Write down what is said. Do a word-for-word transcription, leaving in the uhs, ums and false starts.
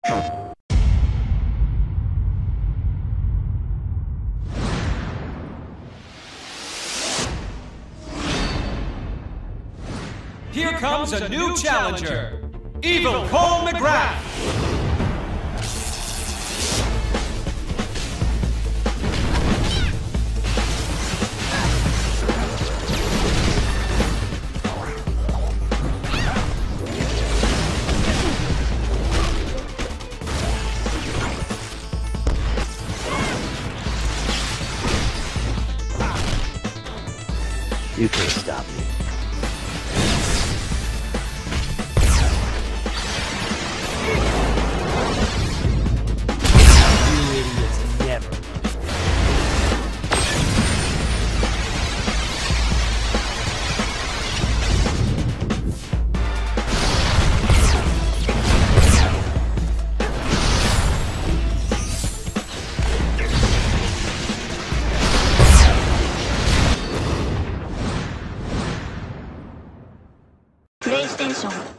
Here comes a new challenger, Evil Cole McGrath! You can't stop me. You idiots never. PlayStation